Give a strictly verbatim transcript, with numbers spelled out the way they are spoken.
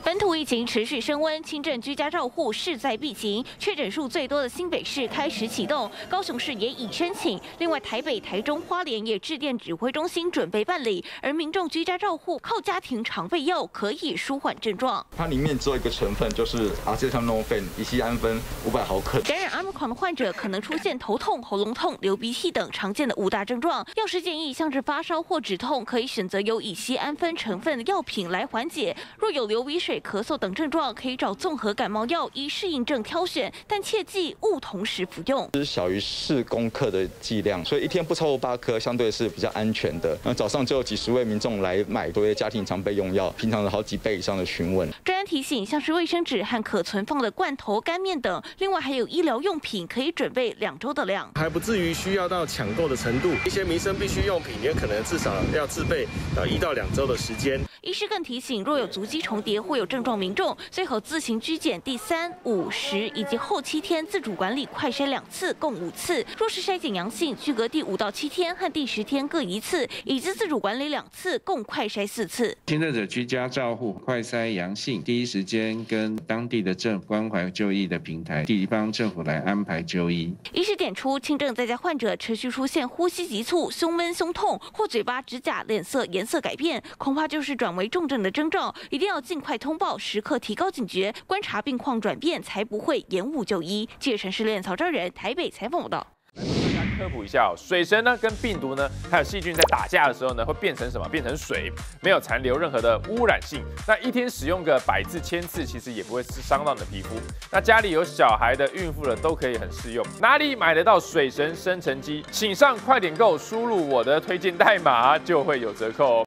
本土疫情持续升温，轻症居家照护势在必行。确诊数最多的新北市开始启动，高雄市也已申请。另外，台北、台中、花莲也致电指挥中心准备办理。而民众居家照护靠家庭常备药可以舒缓症状。 它里面只有一个成分，就是阿司他诺芬乙酰氨酚五百毫克。 感染阿米狂的患者可能出现头痛、喉咙痛、流鼻涕等常见的五大症状。药师建议，像是发烧或止痛，可以选择有乙酰氨酚成分的药品来缓解。若有流鼻水、咳嗽等症状，可以找综合感冒药依适应症挑选，但切记勿同时服用。 是小于四公克的剂量，所以一天不超过八颗，相对是比较安全的。那早上就有几十位民众来买多些家庭常备用药，平常的好几倍以上的询问。 专家提醒，像是卫生纸和可存放的罐头、干面等，另外还有医疗用品，可以准备两周的量， 还不至于需要到抢购的程度。一些民生必需用品也可能至少要自备呃一到两周的时间。 医师更提醒，若有足迹重叠或有症状民众，最好自行居检第三、五、十以及后七天自主管理快筛两次，共五次。若是筛检阳性，居隔第五到七天和第十天各一次，以及自主管理两次，共快筛四次。 轻症者居家照护，快筛阳性，第一时间跟当地的政府关怀就医的平台，地方政府来安排就医。 医师点出，轻症在家患者持续出现呼吸急促、胸闷、胸痛，或嘴巴、指甲、脸色颜色改变，恐怕就是转为重症的征兆，一定要尽快通报，时刻提高警觉，观察病况转变，才不会延误就医。记者陈世炼、曹昭仁台北采访报道。 科普一下哦，水神呢跟病毒呢还有细菌在打架的时候呢，会变成什么？变成水，没有残留任何的污染性。那一天使用个百次、千次，其实也不会伤到你的皮肤。那家里有小孩的、孕妇的都可以很适用。哪里买得到水神生成机？请上快点购，输入我的推荐代码就会有折扣哦。